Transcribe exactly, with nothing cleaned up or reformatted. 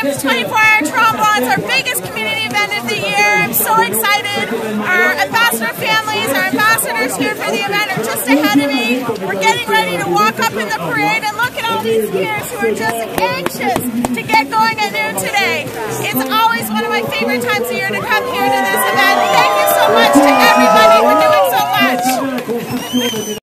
Freedom's twenty-four hour Trombone. It's our biggest community event of the year. I'm so excited. Our ambassador families, our ambassadors here for the event are just ahead of me. We're getting ready to walk up in the parade, and look at all these skiers who are just anxious to get going at noon today. It's always one of my favorite times of year to come here to this event. Thank you so much to everybody for doing so much.